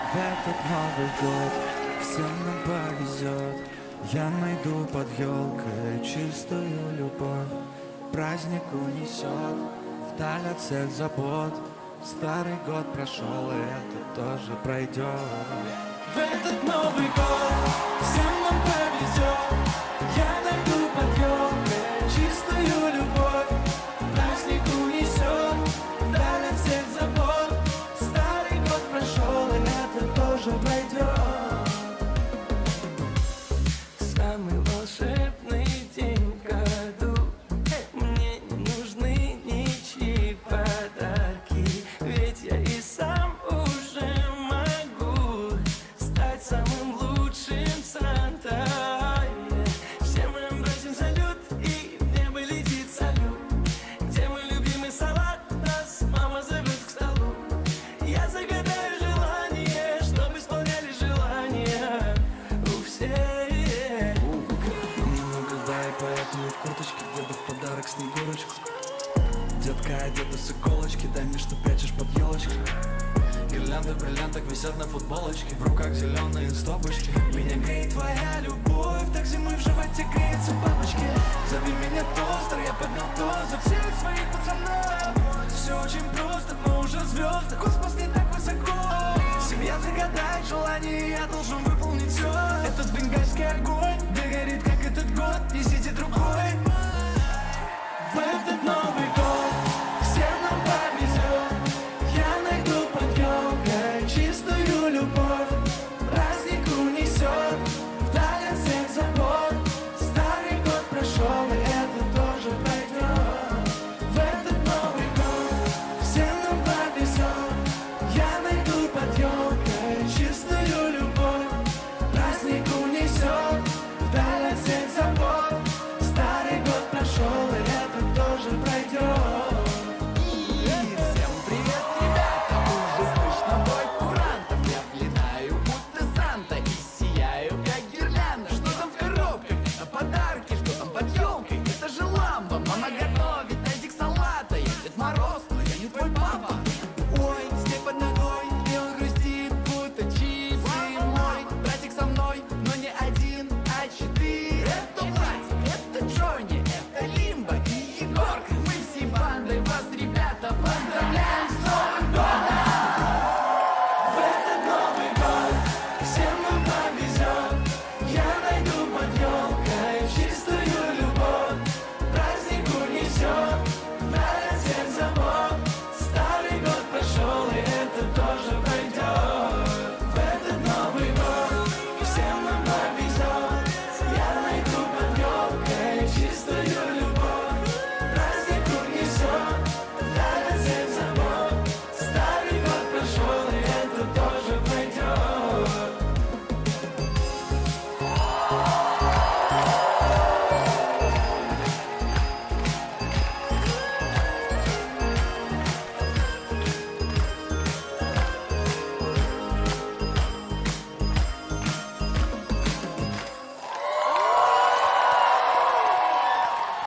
В этот Новый год всем нам повезет. Я найду под елкой чистую любовь. Праздник унесет вдаль от всех забот. Старый год прошел, и это тоже пройдет. В этот Новый год всем нам повезет. Я найду под елкой чистую любовь. Праздник унесет вдаль от всех забот. Старый год прошел, и это тоже пройдет. Самый волшебный день в году. Мне не нужны ничьи подарки, ведь я и сам уже могу стать самым лучшим Санта. Всем моим братьям салют, и в небо летит салют. Где мой любимый салат? Нас мама зовет к столу. Я загадаю желание, чтобы исполняли желания у всех. Поэтому в курточке деда в подарок снегурочку. Детка одета с иголочки, дай мне, что прячешь под елочкой. Гирлянды в бриллиантах висят на футболочке. В руках зеленые стопочки. Меня греет твоя любовь, так зимой в животе греются бабочки. Зови меня тостер, я поднял тост за всех своих пацанов. Все очень просто, мы уже звезды, космос не так высоко. Семья загадает желание, я должен выполнить все. Этот бенгальский огонь, да горит как этот год, несите другой.